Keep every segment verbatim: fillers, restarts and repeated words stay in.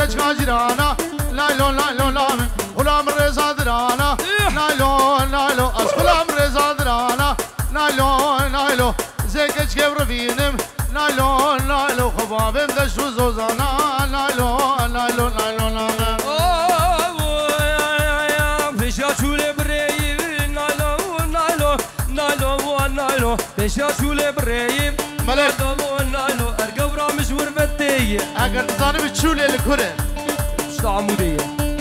دقج قاجرانا لايلو لايلو لام غلام الرزا درانا لايلو لايلو أس غلام الرزا درانا لايلو لايلو زيكج كبر فينم لايلو لايلو خبابم دشو زوزانا لايلو لايلو لايلو لام بشا شولي بريب لايلو لايلو لايلو لايلو بشا شولي بريب ملك لايلو ارقورا مشور فتي اگر تزانم تشولي الكره مش عمودية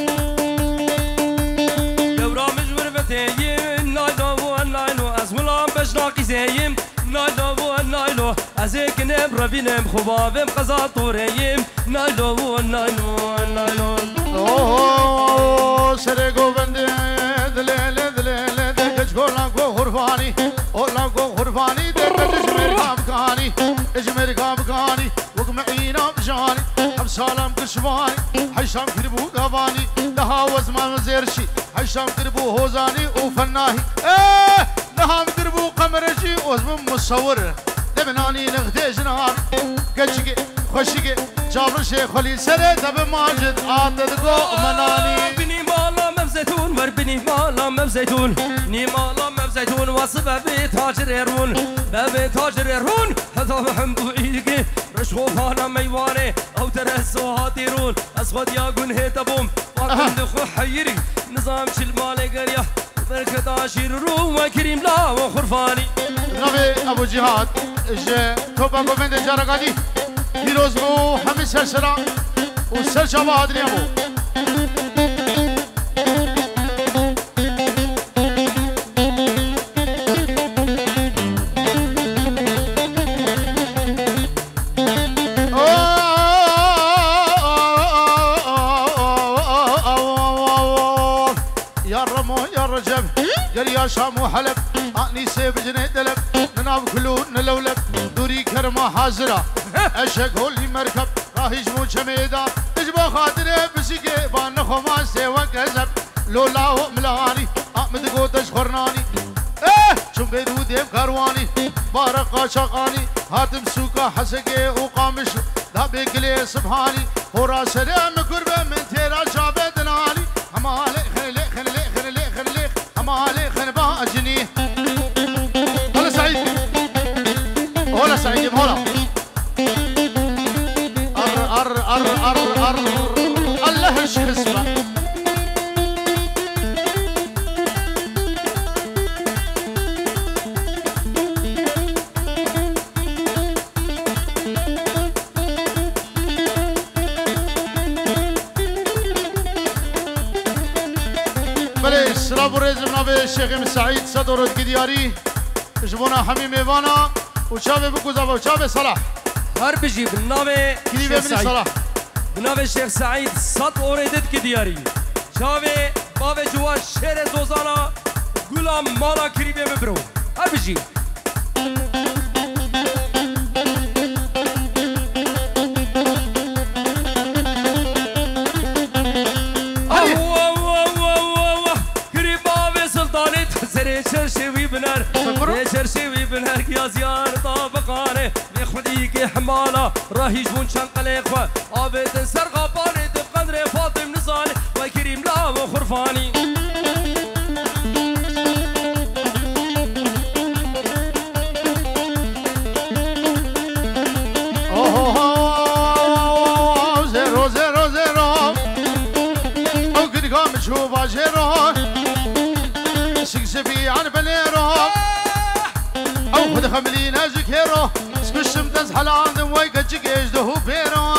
قورا مشور فتي لايلو لايلو اسولام باش ناقي زايم لايلو لايلو ازيك نبرا بينم خبابم قزا طوريم لايلو لايلو لايلو اوه سري گوبند دلل دلل دگج گولا گو غرفاني اولا گو غرفاني دگج اجمر كابكاني اجمر كابكاني وقمعينا بجاني اب سلام كشفاني حشام كربو غفاني لها وزمان زيرشي حشام كربو هوزاني وفناهي ايه لها كربو قمرجي وزم مصور لبناني نغدي جنان كجي خوشي جابر شيخ ولي سري دب ماجد عاطد قو مناني بني مالا مبزيتون ور بني مالا مبزيتون ني مالا مبزيتون وصبه بتاجر يرون بتاجر يرون هذا محمدو ايدي رشوفانا ميواني او ترسو هاتيرون اسخد ياقون هيتبوم وقند خو حيري نظام شل مالي قريه بركة عشير روم وكريم لا وخرفاني نبي ابو جهاد اجي توبا گوبند جارقادي پیروز بو همه سرسرا و سر شبا هدریا بو يا رمو يا رجب قال يا شام وحلب اني سيف جني دلب نناب كلون نلولب دوري كرمه حاضره اشق هولي مركب راح يجمو شميدا تجبو خاطره بسيكي بان خما سيوا كذب لولا هو ملاني احمد قوتش خرناني ايه شو بيدو ديم كارواني بارقا شقاني هاتم سوكا حسكي وقامش لا بيكلي سبحاني هورا سلام قربه من تيرا شابدناني همالي خلي خلي خلي خلي همالي خن باجني هلا سعيد هلا سعيد هلا ار ار ار ار ار الله ايش اسمه بلي سلام ورزم نبي الشيخ سعيد صدر القدياري جبونا حميم ايفانا وشابي بكوزا وشابي صلاح هر بجي بالنامه كليبه من صلاح بنامه الشيخ سعيد صد اوردت كدياري شاوي باب جوا شهر زوزانا غلام مالا كريبه مبرو هر بجي شرشوي بنار شرشوي بنار يا زيار طابقانه بخديك حماله راه يجون شنقل اخوه ابد سرقه بارد بقدر فاطم نزال وكريم لا وخرفاني اوه زيرو زيرو زيرو او قد قام شوفا جيرو سكسبي عن بليرو او خد خملينا زكيرو سكشم تزحل عند ويقج يجده بيرو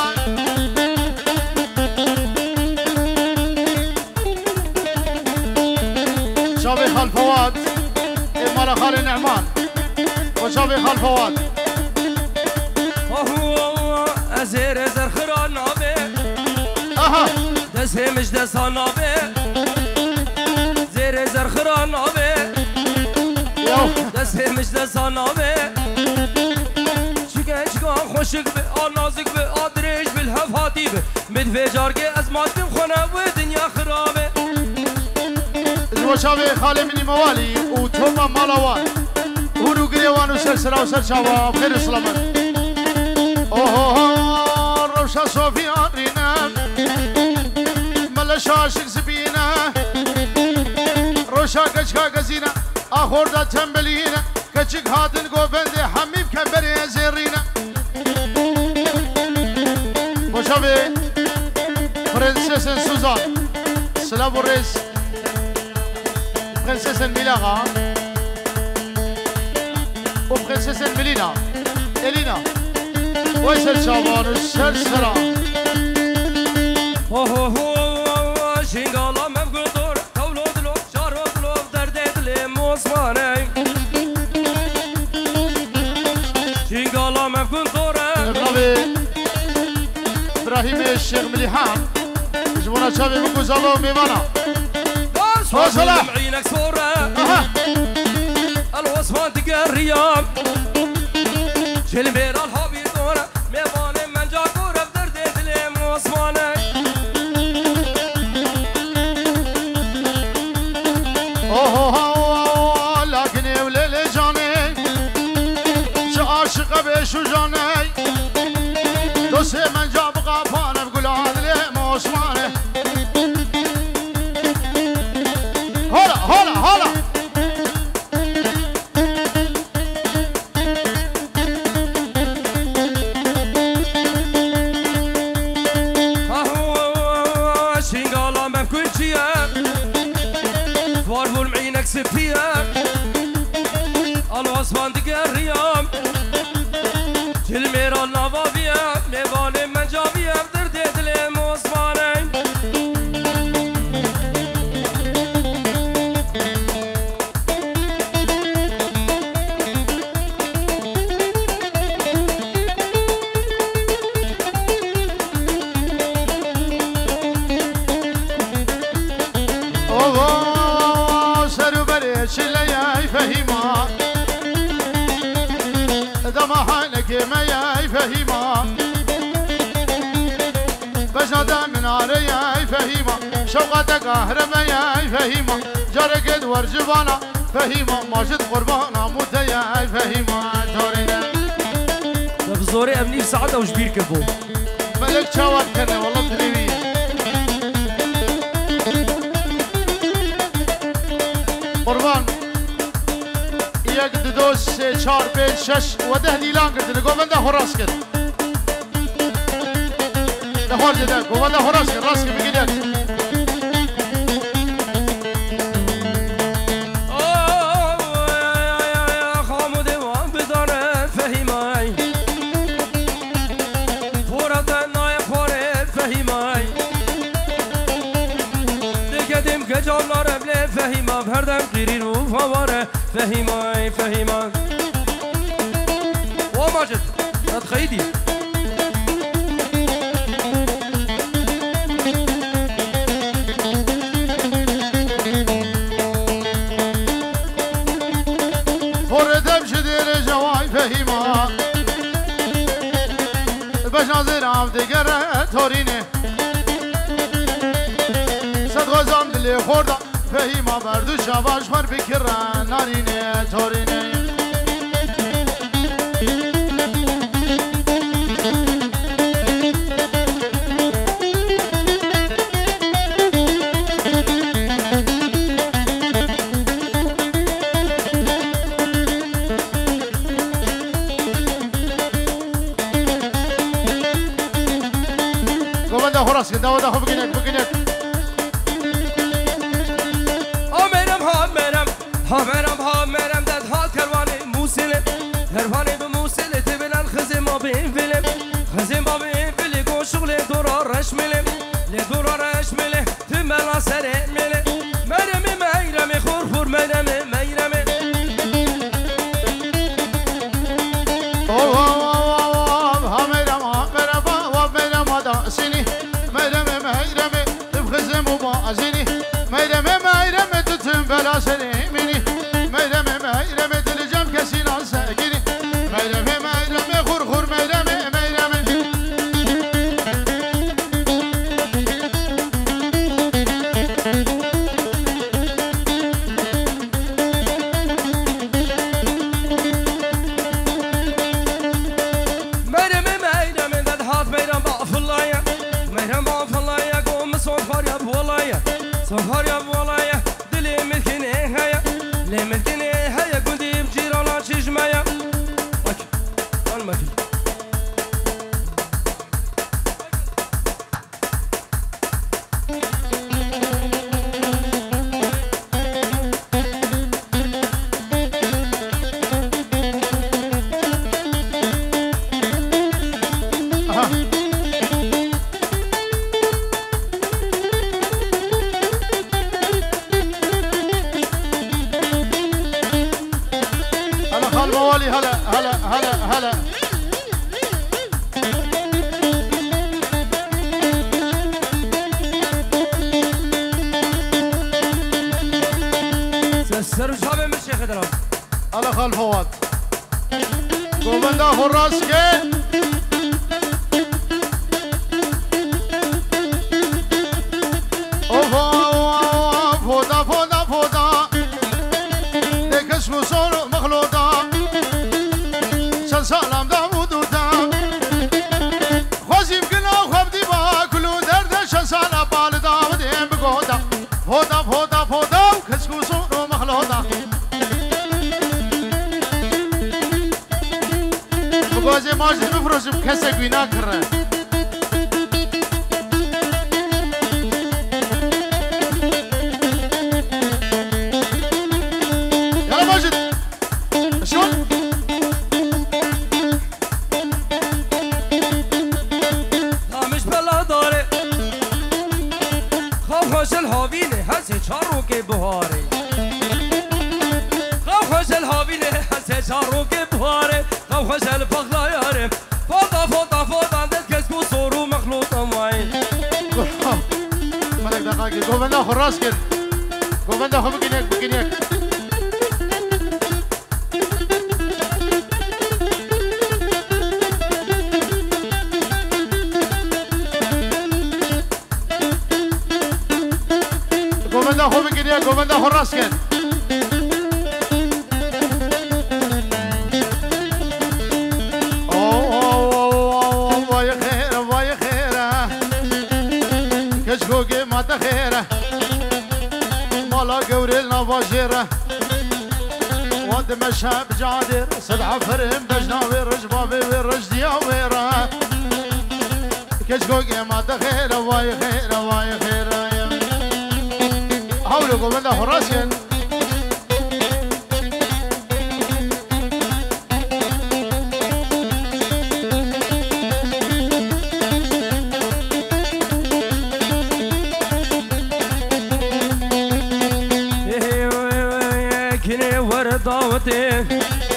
شابي خال فواد امارة خال نعمان وشابي خال فواد وهو ازير ازر خران نابي اها دسه مش دسه نابي زير ازر خران نابي دسه مش دسه نابي شكا شكا خوشك بي آنازك بي آدريش بالهفاتي بي مدفجاركي ازماتم خونه ودنيا خرابي وشابي خالي مني موالي وتوما مالوان ورو قريوان وسلسلة وسلسلة بخير سلامت اوه روشا صوفيان رينام روش عاشق سبینه روشا کچکا گزینه آخور دا تنبلینه کچک هاتن گوبنده حمیب کبری زیرینه خوشا پرنسس سوزان سلام و ریز پرنسس میلاغا و پرنسس ملینا الینا و سر شابان و سر سرا شنگالا مفقدور تولو دلو شارو دلو درد دل موسمانه شنگالا مفقدور ابراهیم الشيخ مليحان جبونا شابي بكوزالو ميمانا وصلا معينك صورة الوصفان تقريام شلمير الحبي دورة ميماني من جاكورة بدرد دلي موسمانه اوه لكن وليلي جاني شو عاشق بيشو جاني دوسي من جاب غافانه بقول عادلي موسمانه هلا هلا هلا اهو شنغالا ما كنت يا فارفول معينك سبتيا الوصفان تقريام الميرا النظافية ميباني من جافية بدرد دلي موسماني اوه سرو بري شلي فهيما دمحانك ما ياي فهيما بجنادا من عري ياي فهيما شوقتك قهر ما ياي فهيما جرقد ورجبانا فهيما ماجد قربانا موت ياي فهيما تورينا بزوري امني سعادة وجبير كبو ملك شواب كنا والله تريبي قربان یک دو سه چهار پنج شش و ده دیلان کرد گوونده خراس کرد ده خارج ده گوونده خراس کرد راست کرد بگیده خامود وان بدانه فهیمای فورت نای فورت فهیمای دکدیم که جانار بله فهیما بردم قیرین و فواره فهیمای فهیمای و ماجد تتخیدی فوردم شدیر جوای فهیما بشنازر هم دیگر تورینه صد غزام دلی خوردم فهیما بردو شباش خور بکرن نارینه تورینه گوونده خراس که داوده خوب بگینک بگینک هامرم هامرم داد ها کروانی موسیله کروانی به موسیله تبین الخزم ما بین فیلم خزم ما بین فیلی گو شغل دورا رش میلم لی دورا رش میله تو ملا سره میله مرمی میرمی خور خور مرمی میرمی هامرم هامرم هامرم آدا سینی مرمی میرمی تو خزم و با ازینی مرمی میرمی تو تم بلا سره مینی میرم میرم دل جم کسی ناسگیری میرم میرم خور خور میرم میرم مرم میرم داد هات میرم با فلایا میرم با فلایا گم صوت فریاد والله سهر يا بولايا دلي ملكني هيا لي ملكني هيا قندي بجيرانا شجمايا ماكي انا ماكي موالي هلا هلا هلا هلا سر وشابه من شيخ درام هلا خال فواد قومندا خراسكي اوفا فودا فودا فودا دكش مصور مخلوطه سلام داوود ودا خوزي بكنا وخبدي با كلو درد شسالا بال داوود ام بغودا فودا فودا فودا كسكو سو مخلودا بغوزي ماج بفروش بكسك بينا كره يلا ماجد شلون الهابينه هسه شاروك بهاري خوش الهابينه هسه شاروك بهاري خوش الفخلا يارم فوضى فوضى فوضى عندك كسكو صورو مخلوطه معي مالك دقاقي قومندا خراس كن قومندا خو بكينيك بكينيك قومندا خو بكينيك قومندا خراس كن كشكوكي ما تخيره مالا قوري النفاجيره واد مشهب جادر صدع فرهم بجناوي رجبابي ورجدي ويره كشكوكي ما تخيره واي خيره واي خيره حولوا قومنا خراسين دعوتي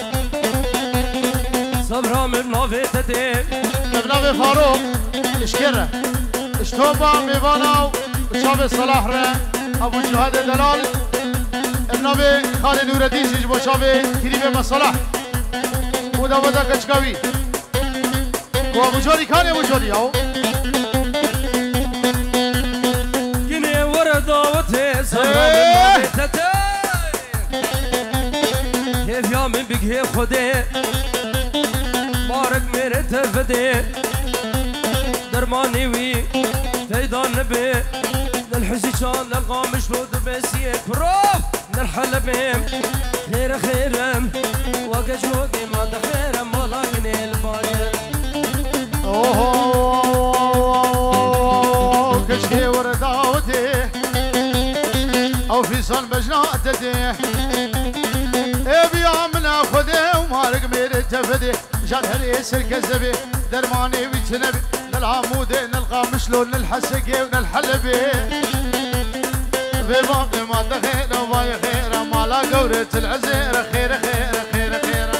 صبرا من نافيتتي ابن فاروق اشكره اشتوبا ميفاناو شاب صلاح را ابو جهاد دلال ابن خالد نور الدين سجبو شاب كريم مصالح ودا ودا كشكاوي وابو جوري كان ابو جوري اهو كني ورا دعوتي صبرا من نافيتتي كيف يا من بقى خدي بارك ميري تفدي درماني وي فيضان نبي للحسيشان للقامش لود بسيك بروف للحلبين خير خيرم وقج وقي ما تخيرم ولا كني الباير اوه كشكي ورداوتي او في صن بجناتتي ابي عمنا خذي ومارق مير تفدي جاد هري سلك الزبي درماني وجنبي للعمودي نلقى مشلون نلحسقي ونلحلبي في باقي ما تخير وباي خير ما لا قورة العزيرة خير خير خير خير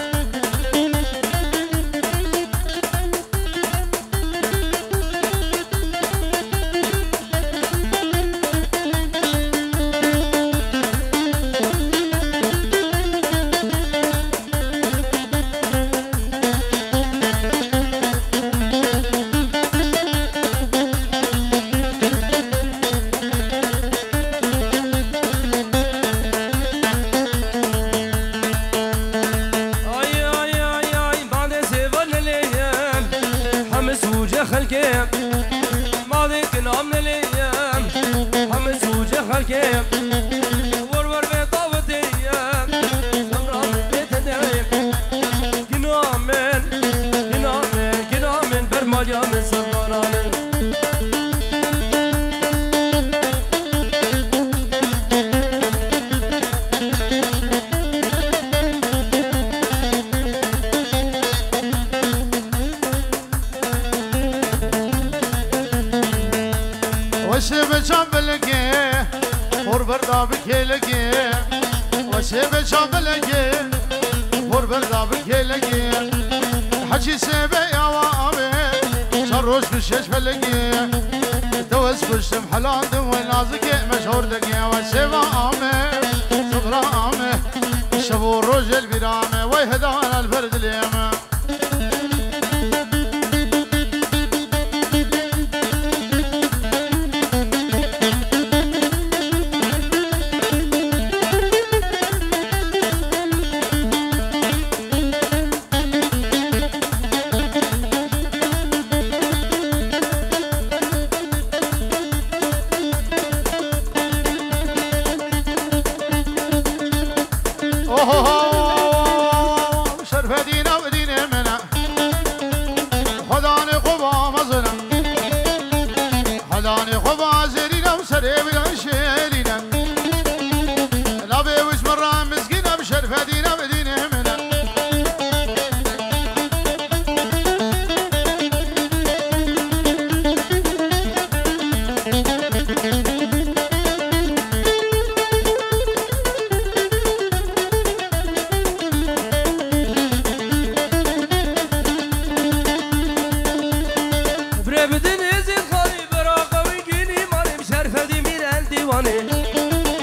بكيم ورور بطاوتيم سمران بتدعيم كنامن كنامن كنامن برمايا من سمران وشب شامبلكي وربردا بكيلكي وشب شامبلكي وربردا بكيلكي حجي سبي يا وامي شروش بشش فلكي توس بشم حلال دوي نازكي مشهور دقي وشب امي صغرى امي شبو الرجل برامي ويهدان الفرد اليمه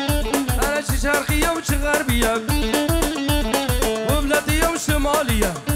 أنا شرقية وشغربية وبلادية وشمالية